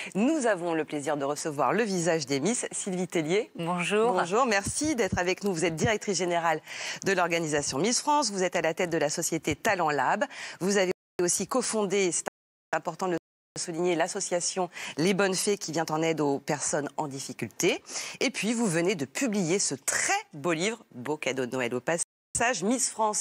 Nous avons le plaisir de recevoir le visage des Miss, Sylvie Tellier. Bonjour. Bonjour, merci d'être avec nous. Vous êtes directrice générale de l'organisation Miss France. Vous êtes à la tête de la société Talent Lab. Vous avez aussi cofondé, c'est important de le souligner, l'association Les Bonnes Fées qui vient en aide aux personnes en difficulté. Et puis, vous venez de publier ce très beau livre, beau cadeau de Noël au passage, Miss France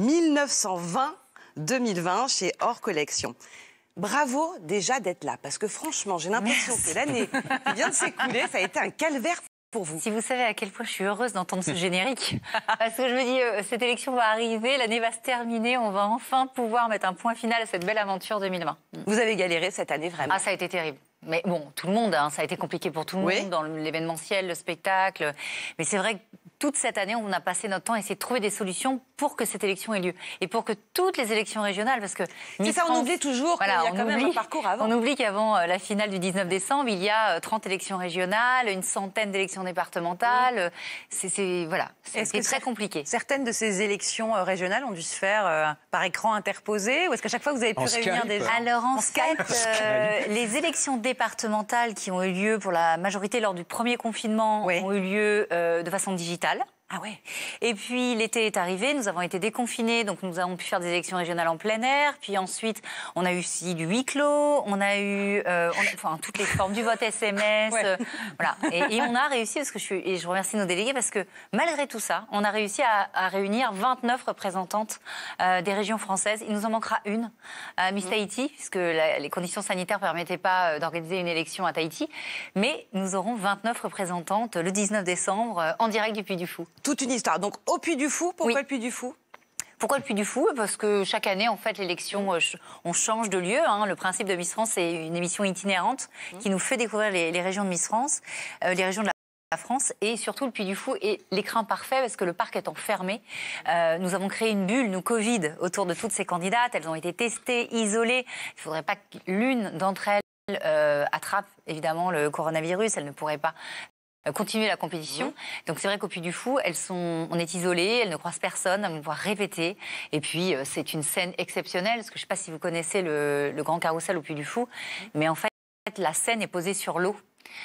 1920-2020 chez Hors Collection. Bravo déjà d'être là, parce que franchement, j'ai l'impression que l'année qui vient de s'écouler, ça a été un calvaire pour vous. Si vous savez à quel point je suis heureuse d'entendre ce générique, parce que je me dis, cette élection va arriver, l'année va se terminer, on va enfin pouvoir mettre un point final à cette belle aventure 2020. Vous avez galéré cette année, vraiment. Ah, ça a été terrible. Mais bon, tout le monde, hein, ça a été compliqué pour tout le monde, dans l'événementiel, le spectacle. Mais c'est vrai que toute cette année, on a passé notre temps à essayer de trouver des solutions pour que cette élection ait lieu. Et pour que toutes les élections régionales, parce que... C'est ça, on oublie toujours qu'il y a quand même un parcours avant. On oublie qu'avant la finale du 19 décembre, il y a 30 élections régionales, une centaine d'élections départementales. Voilà, c'est très compliqué. Certaines de ces élections régionales ont dû se faire par écran interposé, ou est-ce qu'à chaque fois vous avez pu réunir des gens? Alors en fait, les élections départementales qui ont eu lieu pour la majorité lors du premier confinement ont eu lieu de façon digitale. Ah ouais. Et puis l'été est arrivé, nous avons été déconfinés, donc nous avons pu faire des élections régionales en plein air. Puis ensuite, on a eu aussi du huis clos, on a eu toutes les formes du vote SMS. Voilà. Et on a réussi, parce que je remercie nos délégués, parce que malgré tout ça, on a réussi à réunir 29 représentantes des régions françaises. Il nous en manquera une, Miss Tahiti, puisque les conditions sanitaires ne permettaient pas d'organiser une élection à Tahiti. Mais nous aurons 29 représentantes le 19 décembre en direct du Puy du Fou. Toute une histoire. Donc au Puy du Fou, pourquoi le Puy du Fou? Pourquoi le Puy du Fou? Parce que chaque année, en fait, l'élection, on change de lieu. Hein. Le principe de Miss France, c'est une émission itinérante qui nous fait découvrir les régions de Miss France, les régions de la France, et surtout le Puy du Fou est l'écrin parfait parce que le parc étant fermé, nous avons créé une bulle, nous Covid, autour de toutes ces candidates. Elles ont été testées, isolées. Il ne faudrait pas que l'une d'entre elles attrape évidemment le coronavirus. Elle ne pourrait pas continuer la compétition. Donc c'est vrai qu'au Puy du Fou, on est isolés, elles ne croisent personne, elles vont pouvoir répéter. Et puis c'est une scène exceptionnelle, parce que je ne sais pas si vous connaissez le grand carrousel au Puy du Fou, mais en fait la scène est posée sur l'eau.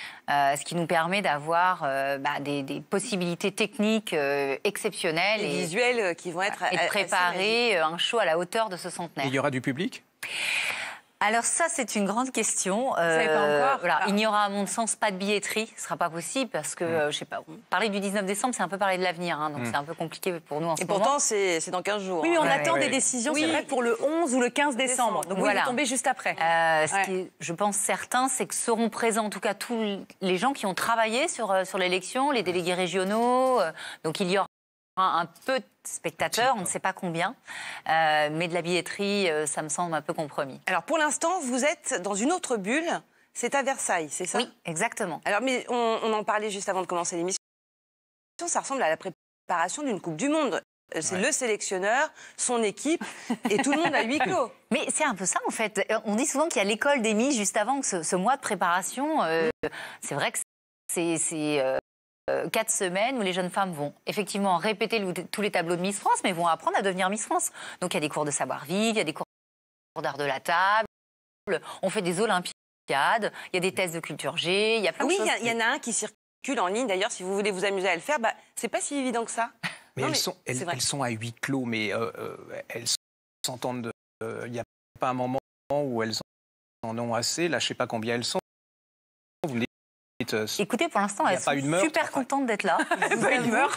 Ce qui nous permet d'avoir des possibilités techniques exceptionnelles. Et visuelles qui vont être... Et de préparer un show à la hauteur de ce centenaire. Et il y aura du public ? Alors ça, c'est une grande question. Vous savez pas encore. Voilà. Il n'y aura, à mon sens, pas de billetterie. Ce ne sera pas possible parce que, je sais pas, parler du 19 décembre, c'est un peu parler de l'avenir. Hein, donc c'est un peu compliqué pour nous en ce moment. Et pourtant, c'est dans 15 jours. Oui, mais on attend des décisions, c'est vrai, pour le 11 ou le 15 décembre. Donc vous tombez juste après. Ce qui est, je pense, certain, c'est que seront présents, en tout cas, tous les gens qui ont travaillé sur l'élection, les délégués régionaux. Donc il y aura un peu de spectateurs, on ne sait pas combien, mais de la billetterie, ça me semble un peu compromis. Alors pour l'instant, vous êtes dans une autre bulle, c'est à Versailles, c'est ça? Oui, exactement. Alors mais on en parlait juste avant de commencer l'émission, ça ressemble à la préparation d'une Coupe du Monde. C'est le sélectionneur, son équipe et tout le monde à huis clos. Mais c'est un peu ça en fait. On dit souvent qu'il y a l'école des Miss juste avant ce mois de préparation. C'est vrai que c'est 4 semaines où les jeunes femmes vont effectivement répéter tous les tableaux de Miss France, mais vont apprendre à devenir Miss France. Donc il y a des cours de savoir-vivre, il y a des cours d'art de la table, on fait des olympiades, il y a des tests de culture G, il y a plein de choses. Oui, il y en a un qui circule en ligne d'ailleurs, si vous voulez vous amuser à le faire, c'est pas si évident que ça. Mais elles sont à huis clos, mais elles s'entendent. Il n'y a pas un moment où elles en ont assez. Là, je ne sais pas combien elles sont. Vous les Écoutez, pour l'instant, elles sont super contentes d'être là. Ça ferait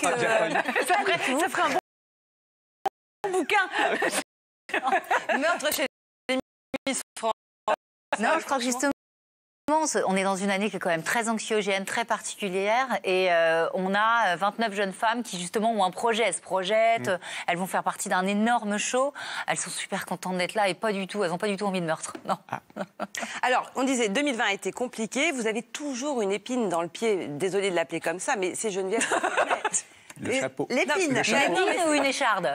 un bon bouquin. Meurtre chez les Miss France. Non, je crois que justement, on est dans une année qui est quand même très anxiogène, très particulière, et on a 29 jeunes femmes qui justement ont un projet, elles se projettent, elles vont faire partie d'un énorme show, elles sont super contentes d'être là et elles n'ont pas du tout envie de meurtre. Non. Alors, on disait 2020 a été compliqué, vous avez toujours une épine dans le pied, désolée de l'appeler comme ça, mais c'est Geneviève. Le chapeau. L'épine, ou une écharde?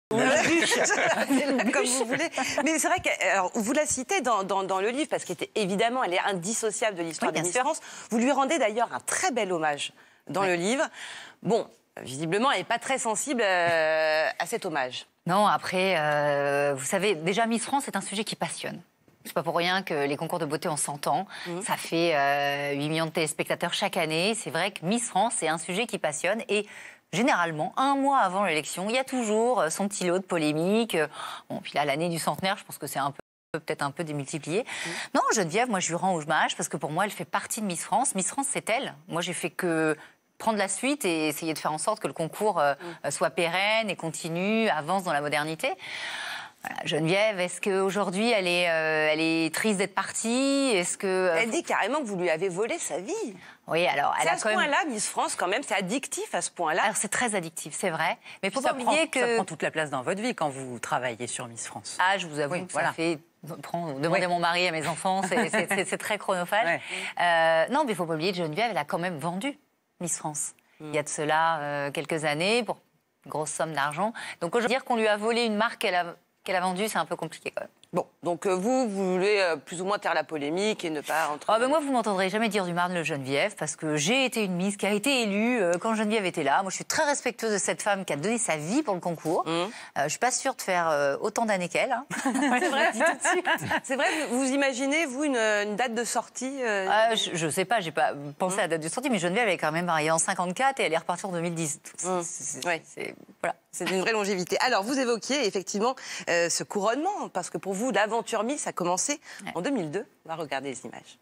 Comme vous voulez. Mais c'est vrai que vous la citez dans le livre, parce qu'évidemment, elle est indissociable de l'histoire de Miss France. Vous lui rendez d'ailleurs un très bel hommage dans le livre. Bon, visiblement, elle n'est pas très sensible à cet hommage. Non, après, vous savez, déjà Miss France, c'est un sujet qui passionne. C'est pas pour rien que les concours de beauté ont 100 ans. Ça fait 8 millions de téléspectateurs chaque année. C'est vrai que Miss France, c'est un sujet qui passionne. Et généralement, un mois avant l'élection, il y a toujours son petit lot de polémiques. Bon, puis là, l'année du centenaire, je pense que c'est peut-être un peu démultiplié. Non, Geneviève, moi, je lui rends hommage parce que pour moi, elle fait partie de Miss France. Miss France, c'est elle. Moi, j'ai fait que prendre la suite et essayer de faire en sorte que le concours soit pérenne et continue, avance dans la modernité. Voilà, Geneviève, est-ce qu'aujourd'hui, elle est triste d'être partie? Est-ce que Elle dit carrément que vous lui avez volé sa vie. Oui, alors elle C'est a à ce quand même... point-là, Miss France, quand même, c'est addictif à ce point-là. Alors c'est très addictif, c'est vrai. Mais il faut pas Ça oublier que... ça prend toute la place dans votre vie quand vous travaillez sur Miss France. Ah, je vous avoue, Oui, que voilà. ça fait... Demander à mon mari, à mes enfants, c'est très chronophage. Ouais. Non, mais il faut pas oublier que Geneviève, elle a quand même vendu Miss France. Il y a de cela quelques années, pour une grosse somme d'argent. Donc aujourd'hui, dire qu'on lui a volé une marque qu'elle a vendue, c'est un peu compliqué quand même. Bon, donc vous voulez plus ou moins taire la polémique et ne pas rentrer... Oh ben moi, vous m'entendrez jamais dire du mal de Geneviève, parce que j'ai été une Miss qui a été élue quand Geneviève était là. Moi, je suis très respectueuse de cette femme qui a donné sa vie pour le concours. Je suis pas sûre de faire autant d'années qu'elle. Hein. C'est vrai, c'est vrai, vous imaginez, vous, une date de sortie Je sais pas, j'ai pas pensé à la date de sortie, mais Geneviève, elle est quand même mariée en 54 et elle est repartie en 2010. Ouais. Voilà. C'est une vraie longévité. Alors, vous évoquiez effectivement ce couronnement, parce que pour vous, l'aventure Miss a commencé en 2002. On va regarder les images.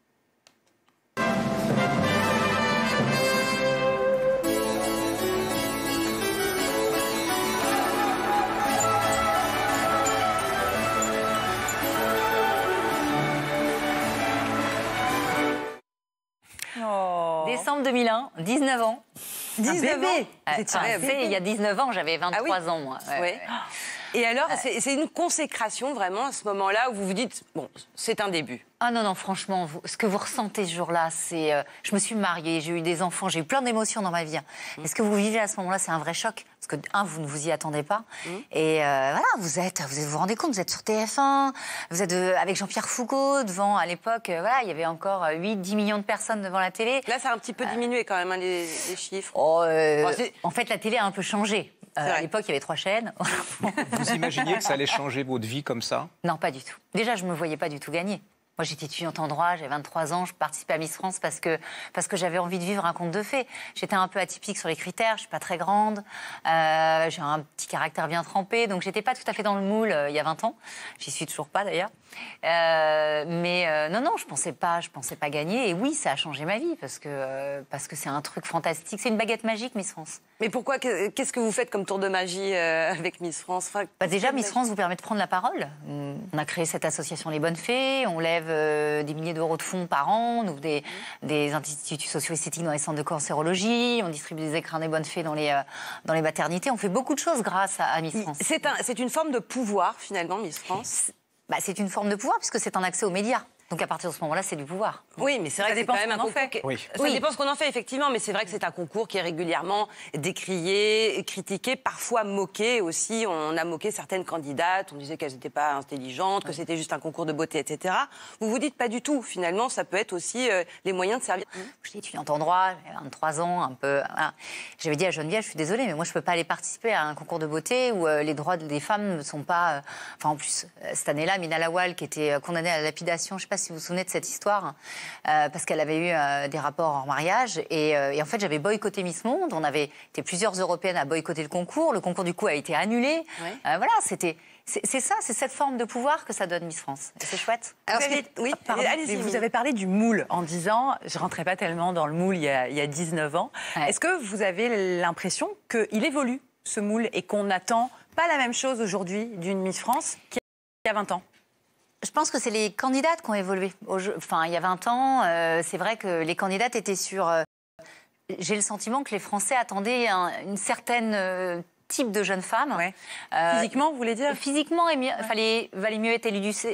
Décembre 2001, 19 ans. 19 ans. Il y a 19 ans, j'avais 23 ans, moi. Oui. Et alors, c'est une consécration vraiment à ce moment-là où vous vous dites, bon, c'est un début. Ah non, non, franchement, ce que vous ressentez ce jour-là, c'est... je me suis mariée, j'ai eu des enfants, j'ai eu plein d'émotions dans ma vie. Et ce que vous vivez à ce moment-là, c'est un vrai choc. Parce que, vous ne vous y attendez pas. Et voilà, vous vous rendez compte, vous êtes sur TF1, vous êtes avec Jean-Pierre Foucault devant, à l'époque, voilà, il y avait encore 8-10 millions de personnes devant la télé. Là, ça a un petit peu diminué quand même, hein, les chiffres. En fait, la télé a un peu changé. À l'époque, il y avait 3 chaînes. Vous imaginiez que ça allait changer votre vie comme ça? Non, pas du tout. Déjà, je ne me voyais pas du tout gagner. Moi, j'étais étudiante en droit, j'avais 23 ans, je participais à Miss France parce que j'avais envie de vivre un conte de fées. J'étais un peu atypique sur les critères, je suis pas très grande, j'ai un petit caractère bien trempé, donc j'étais pas tout à fait dans le moule il y a 20 ans. J'y suis toujours pas d'ailleurs. Non, je pensais pas gagner. Et oui, ça a changé ma vie parce que c'est un truc fantastique. C'est une baguette magique, Miss France. Mais pourquoi? Qu'est-ce que vous faites comme tour de magie avec Miss France? Déjà, Miss France vous permet de prendre la parole. On a créé cette association Les Bonnes Fées. On lève des milliers d'euros de fonds par an. On ouvre des instituts socio-esthétiques dans les centres de cancérologie. On distribue des écrins des Bonnes Fées dans les maternités. On fait beaucoup de choses grâce à Miss France. C'est une forme de pouvoir, finalement, Miss France. C'est une forme de pouvoir puisque c'est un accès aux médias. Donc à partir de ce moment-là, c'est du pouvoir. Oui, mais c'est vrai que c'est quand même un concours. Ça dépend ce qu'on en fait, effectivement, mais c'est vrai que c'est un concours qui est régulièrement décrié, critiqué, parfois moqué aussi. On a moqué certaines candidates, on disait qu'elles n'étaient pas intelligentes, que c'était juste un concours de beauté, etc. Vous vous dites pas du tout, finalement, ça peut être aussi les moyens de servir. J'étais étudiante en droit, j'avais 23 ans, un peu... Voilà. J'avais dit à Geneviève, je suis désolée, mais moi je peux pas aller participer à un concours de beauté où les droits des femmes ne sont pas... Enfin, en plus, cette année-là, Mina Lawal, qui était condamnée à la lapidation, je sais pas si vous vous souvenez de cette histoire, parce qu'elle avait eu des rapports en mariage. Et en fait, j'avais boycotté Miss Monde. On avait été plusieurs Européennes à boycotter le concours. Le concours, du coup, a été annulé. Ouais. Voilà, c'est ça, c'est cette forme de pouvoir que ça donne Miss France. C'est chouette. Alors, vous avez parlé du moule en disant « je ne rentrais pas tellement dans le moule il y a 19 ans ouais. ». Est-ce que vous avez l'impression qu'il évolue, ce moule, et qu'on n'attend pas la même chose aujourd'hui d'une Miss France qu'il y a 20 ans? Je pense que c'est les candidates qui ont évolué. Enfin, il y a 20 ans, c'est vrai que les candidates étaient sur... J'ai le sentiment que les Français attendaient une certaine type de jeune femme. Ouais. Physiquement, vous voulez dire? Physiquement, valait mieux être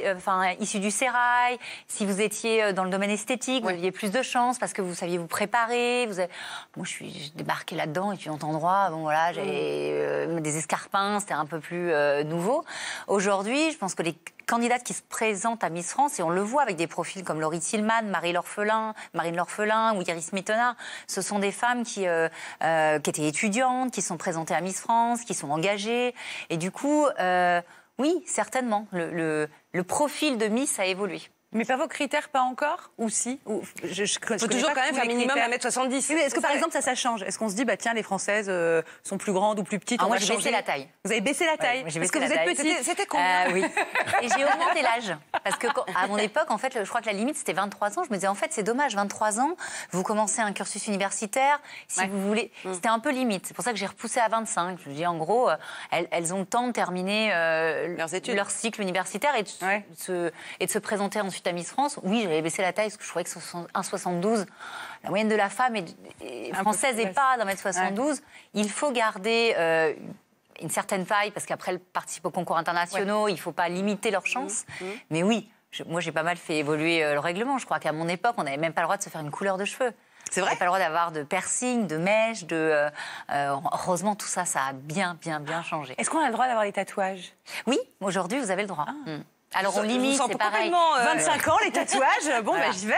issu du sérail. Si vous étiez dans le domaine esthétique, vous aviez plus de chance parce que vous saviez vous préparer. Moi, j'ai débarqué là-dedans, étudiante en droit. Bon, voilà, j'ai des escarpins, c'était un peu plus nouveau. Aujourd'hui, je pense que les candidates qui se présentent à Miss France, et on le voit avec des profils comme Laurie Tillman, Marine L'Orphelin ou Iris Mittenard, ce sont des femmes qui étaient étudiantes, qui sont présentées à Miss France, qui sont engagées. Et du coup, Oui, certainement. Le profil de Miss a évolué. Mais pas vos critères, pas encore? Ou si? Il faut toujours quand même faire minimum 1m70. Oui, est-ce que par exemple ça change? Est-ce qu'on se dit, bah tiens, les Françaises sont plus grandes ou plus petites? Moi, j'ai baissé la taille. Vous avez baissé la taille? Ouais, parce que vous êtes petite. C'était combien? Oui. Et j'ai augmenté l'âge. Parce que à mon époque, en fait, je crois que la limite, c'était 23 ans. Je me disais, en fait, c'est dommage, 23 ans, vous commencez un cursus universitaire. Si vous voulez, c'était un peu limite. C'est pour ça que j'ai repoussé à 25. Je me dis, en gros, elles ont le temps de terminer leur cycle universitaire et de se présenter ensuite à Miss France. Oui, j'avais baissé la taille parce que je trouvais que 1,72, la moyenne de la femme française n'est pas d'1m72. Ouais. Il faut garder une certaine taille parce qu'après, elles participent aux concours internationaux, il ne faut pas limiter leurs chances. Mais oui, moi, j'ai pas mal fait évoluer le règlement. Je crois qu'à mon époque, on n'avait même pas le droit de se faire une couleur de cheveux. C'est vrai? On n'avait pas le droit d'avoir de piercing, de mèches, heureusement, tout ça, ça a bien changé. Est-ce qu'on a le droit d'avoir des tatouages? Oui, aujourd'hui, vous avez le droit. Alors on limite, c'est pareil. 25 ans, les tatouages, bon, voilà. J'y vais.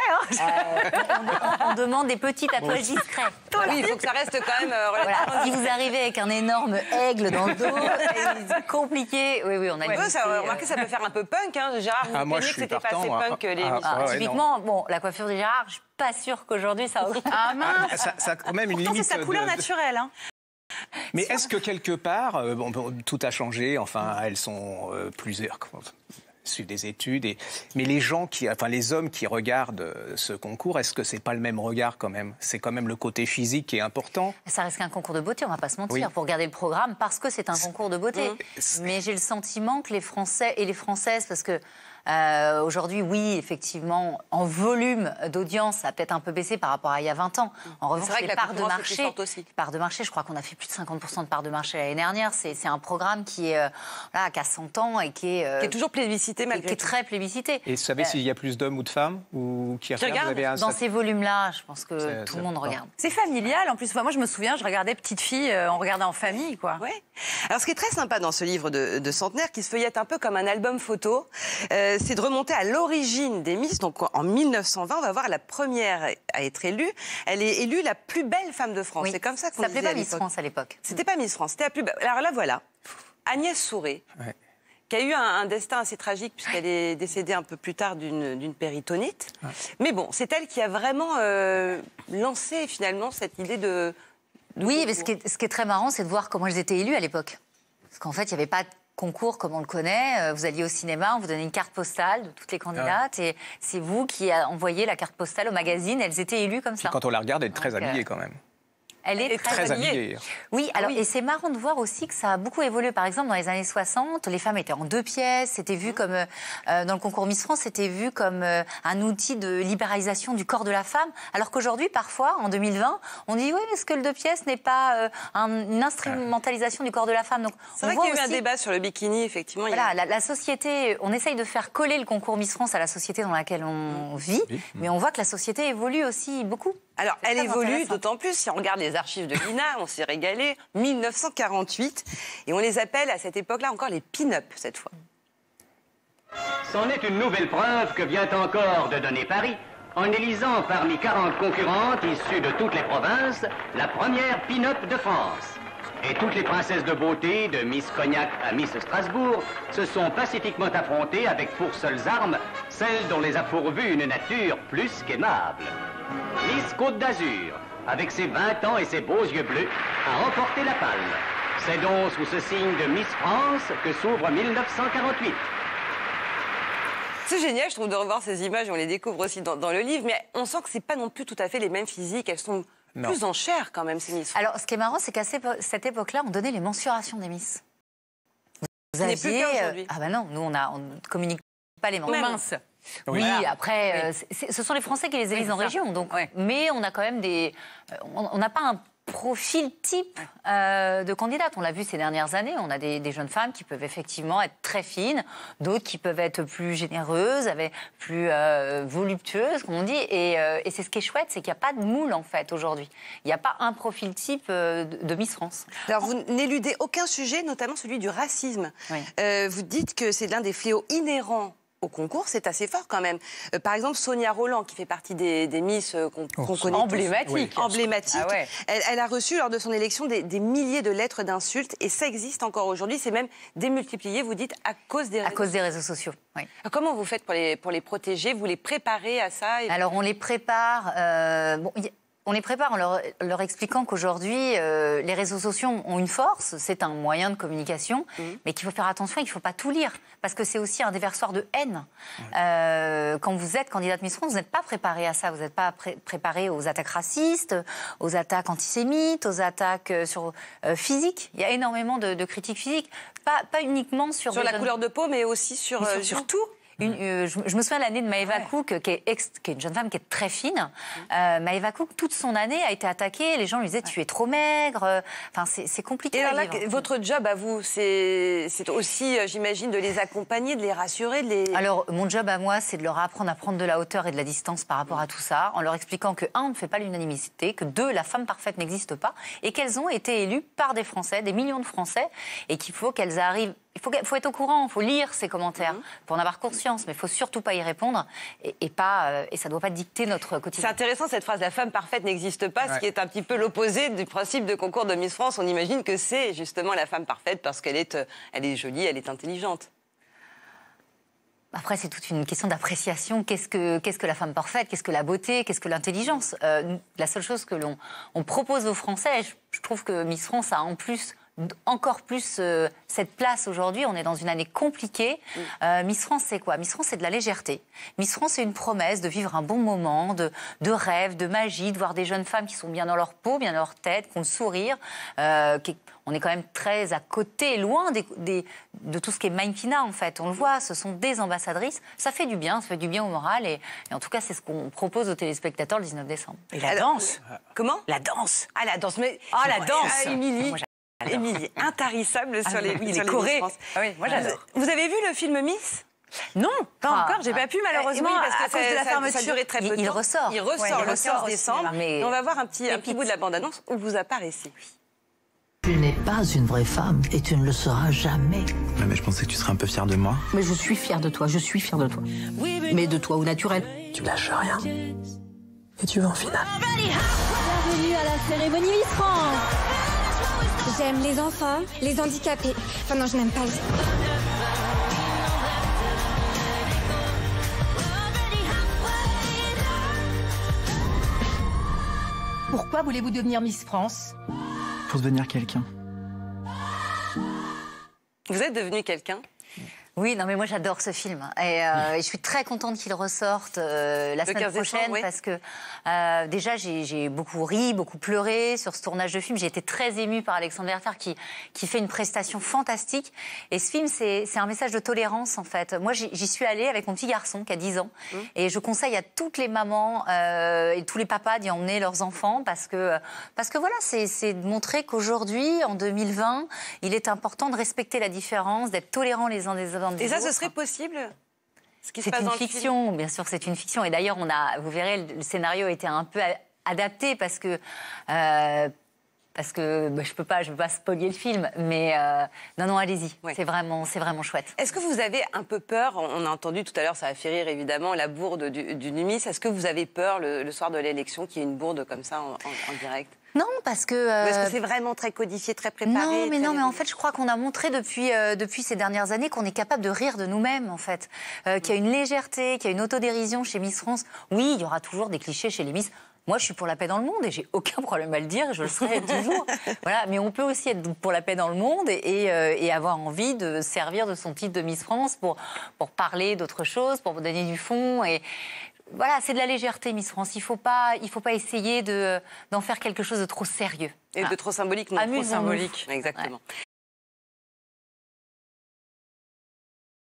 On demande des petits tatouages discrets. Oui, il faut que ça reste quand même relativement... Voilà. Si vous arrivez avec un énorme aigle dans le dos, c'est compliqué. Oui, on a remarquez, ça peut faire un peu punk, hein, Gérard. Vous moi, que c'était pas assez punk, les typiquement, bon, la coiffure de Gérard, je suis pas sûre qu'aujourd'hui ça... Ah mince. Ça a quand même une limite. C'est sa couleur naturelle, hein. Mais est-ce que quelque part, tout a changé, enfin, elles sont plusieurs... suivent des études, mais les hommes qui regardent ce concours, est-ce que c'est pas le même regard quand même? C'est quand même le côté physique qui est important. Ça reste qu'un concours de beauté, on va pas se mentir. Pour regarder le programme, parce que c'est un concours de beauté. Mais j'ai le sentiment que les Français et les Françaises, parce que aujourd'hui, oui, effectivement, en volume d'audience, ça a peut-être un peu baissé par rapport à il y a 20 ans. En revanche, les parts de marché, je crois qu'on a fait plus de 50% de parts de marché l'année dernière. C'est un programme qui a 100 ans et qui est toujours plébiscité malgré tout. Qui est très plébiscité. Et vous savez s'il y a plus d'hommes ou de femmes qui regardent? Dans ces volumes-là, je pense que tout le monde regarde. C'est familial, en plus. Moi, je me souviens, je regardais petite fille, on regardait en famille, quoi. Ouais. Alors, ce qui est très sympa dans ce livre de Centenaire, qui se feuillette un peu comme un album photo, c'est de remonter à l'origine des Miss. Donc en 1920, on va voir la première à être élue. Elle est élue la plus belle femme de France. Oui. C'est comme ça qu'on ça disait s'appelait pas Miss France à l'époque. C'était pas Miss France, c'était la plus belle. Alors là, voilà. Agnès Souré, qui a eu un destin assez tragique puisqu'elle est décédée un peu plus tard d'une péritonite. Mais bon, c'est elle qui a vraiment lancé finalement cette idée de oui, mais ce qui est très marrant, c'est de voir comment elles étaient élues à l'époque. Parce qu'en fait, il n'y avait pas de concours comme on le connaît. Vous alliez au cinéma, on vous donnait une carte postale de toutes les candidates et c'est vous qui envoyez la carte postale au magazine. Elles étaient élues comme ça. Quand on la regarde, elle est très habillée quand même. Elle est très habillée. Oui, alors, et c'est marrant de voir aussi que ça a beaucoup évolué. Par exemple, dans les années 60, les femmes étaient en 2 pièces. C'était vu comme, dans le concours Miss France, c'était vu comme un outil de libéralisation du corps de la femme. Alors qu'aujourd'hui, parfois, en 2020, on dit oui, est-ce que le 2 pièces n'est pas une instrumentalisation du corps de la femme? Donc, c'est vrai qu'il y a eu un débat sur le bikini, effectivement. Voilà, la société, on essaye de faire coller le concours Miss France à la société dans laquelle on vit, mais on voit que la société évolue aussi beaucoup. Alors, elle évolue d'autant plus, si on regarde les archives de l'INA, on s'est régalé, 1948, et on les appelle à cette époque-là encore les pin-up, cette fois. C'en est une nouvelle preuve que vient encore de donner Paris, en élisant parmi 40 concurrentes issues de toutes les provinces, la première pin-up de France. Et toutes les princesses de beauté, de Miss Cognac à Miss Strasbourg, se sont pacifiquement affrontées avec pour seules armes celles dont les a pourvues une nature plus qu'aimable. Miss Côte d'Azur, avec ses 20 ans et ses beaux yeux bleus, a remporté la palme. C'est donc sous ce signe de Miss France que s'ouvre 1948. C'est génial, je trouve, de revoir ces images. On les découvre aussi dans le livre, mais on sent que c'est pas non plus tout à fait les mêmes physiques. Elles sont plus en chair quand même, ces Miss France. Alors, ce qui est marrant, c'est qu'à cette époque-là, on donnait les mensurations des Miss. Vous aviez... plus le cas aujourd'hui. Ah ben non, nous, on ne communique pas les minces. Oui, après, ce sont les Français qui les élisent en région. Donc, mais on a quand même on n'a pas un profil type de candidate. On l'a vu ces dernières années. On a des jeunes femmes qui peuvent effectivement être très fines, d'autres qui peuvent être plus généreuses, plus voluptueuses, comme on dit. Et c'est ce qui est chouette, c'est qu'il n'y a pas de moule, en fait, aujourd'hui. Il n'y a pas un profil type de Miss France. Alors, vous n'éludez aucun sujet, notamment celui du racisme. Oui. Vous dites que c'est l'un des fléaux inhérents au concours, c'est assez fort quand même. Par exemple, Sonia Rolland, qui fait partie des Miss qu'on connaît emblématique. tous. Emblématique. Ah ouais. Elle a reçu lors de son élection des milliers de lettres d'insultes et ça existe encore aujourd'hui. C'est même démultiplié, vous dites, à cause des réseaux sociaux. Oui. Comment vous faites pour les protéger? Vous les préparez à ça? Alors on les prépare. On les prépare en leur expliquant qu'aujourd'hui, les réseaux sociaux ont une force, c'est un moyen de communication, mais qu'il faut faire attention, il ne faut pas tout lire, parce que c'est aussi un déversoir de haine. Quand vous êtes candidate Miss France, vous n'êtes pas préparé à ça, vous n'êtes pas préparé aux attaques racistes, aux attaques antisémites, aux attaques physiques. Il y a énormément de critiques physiques, pas uniquement sur la couleur de peau, mais aussi sur tout. Je me souviens de l'année de Maëva Cook, qui est une jeune femme qui est très fine. Maëva Cook, toute son année, a été attaquée. Les gens lui disaient tu es trop maigre. Enfin, c'est compliqué. Et alors là, votre job à vous, c'est aussi, j'imagine, de les accompagner, de les rassurer, Alors, mon job à moi, c'est de leur apprendre à prendre de la hauteur et de la distance par rapport à tout ça, en leur expliquant que, un, on ne fait pas l'unanimité, que deux, la femme parfaite n'existe pas, et qu'elles ont été élues par des Français, des millions de Français, et qu'il faut qu'elles arrivent. Il faut être au courant, il faut lire ces commentaires pour en avoir conscience, mais il ne faut surtout pas y répondre et ça ne doit pas dicter notre quotidien. C'est intéressant cette phrase, la femme parfaite n'existe pas, ce qui est un petit peu l'opposé du principe de concours de Miss France. On imagine que c'est justement la femme parfaite parce qu'elle est jolie, elle est intelligente. Après, c'est toute une question d'appréciation. Qu'est-ce que la femme parfaite? Qu'est-ce que la beauté? Qu'est-ce que l'intelligence? La seule chose que l'on propose aux Français, je trouve que Miss France a encore plus cette place aujourd'hui. On est dans une année compliquée. Miss France, c'est quoi? Miss France, c'est de la légèreté. Miss France, c'est une promesse de vivre un bon moment, de rêve, de magie, de voir des jeunes femmes qui sont bien dans leur peau, bien dans leur tête, qui ont le sourire. On est quand même très à côté, loin de tout ce qui est mannequinat, en fait. On le voit, ce sont des ambassadrices. Ça fait du bien au moral. Et en tout cas, c'est ce qu'on propose aux téléspectateurs le 19 décembre. Et la danse? Comment? La danse. Ah, la danse. Mais... Ah, la danse. Émilie. Émilie, intarissable sur les chorés. France. Ah oui, moi j'adore. Vous avez vu le film Miss? Non, pas encore. J'ai pas pu malheureusement parce que à cause de la fermeture. Ça durait très peu de temps. Il ressort. Il ressort le 15 décembre. Mais on va voir un petit bout de la bande-annonce où vous apparaissez. Tu n'es pas une vraie femme et tu ne le seras jamais. Mais je pensais que tu serais un peu fière de moi. Mais je suis fière de toi, je suis fière de toi. Mais de toi au naturel. Tu lâches rien. Et tu vas en finale. Bienvenue à la cérémonie Miss France. J'aime les enfants, les handicapés. Enfin non, je n'aime pas les... Pourquoi voulez-vous devenir Miss France? Pour devenir quelqu'un. Vous êtes devenu quelqu'un? Oui, non, mais moi j'adore ce film et je suis très contente qu'il ressorte la semaine prochaine parce que déjà j'ai beaucoup ri, beaucoup pleuré sur ce tournage de film. J'ai été très émue par Alexandre Werfer qui fait une prestation fantastique. Et ce film, c'est un message de tolérance en fait. Moi j'y suis allée avec mon petit garçon qui a 10 ans et je conseille à toutes les mamans et tous les papas d'y emmener leurs enfants parce que voilà, c'est de montrer qu'aujourd'hui, en 2020, il est important de respecter la différence, d'être tolérant les uns des autres. Et ça, ce serait possible? C'est une fiction, bien sûr, c'est une fiction. Et d'ailleurs, vous verrez, le scénario a été un peu adapté parce que je peux pas spoiler le film, mais non, allez-y. Ouais. C'est vraiment chouette. Est-ce que vous avez un peu peur? On a entendu tout à l'heure, ça a fait rire évidemment, la bourde du Miss. Est-ce que vous avez peur le soir de l'élection qu'il y ait une bourde comme ça en direct? Non, parce que... Ou est-ce que c'est vraiment très codifié, très préparé? Non, mais en fait, je crois qu'on a montré depuis ces dernières années qu'on est capable de rire de nous-mêmes, en fait. Qu'il y a une légèreté, qu'il y a une autodérision chez Miss France. Oui, il y aura toujours des clichés chez les Miss. Moi, je suis pour la paix dans le monde et j'ai aucun problème à le dire, je le serai toujours. Voilà, mais on peut aussi être pour la paix dans le monde et avoir envie de servir de son titre de Miss France pour parler d'autre chose, pour donner du fond. Et voilà, c'est de la légèreté, Miss France. Il faut pas essayer d'en faire quelque chose de trop sérieux. Et de trop symbolique, non? Amusons-nous. Exactement. Ouais.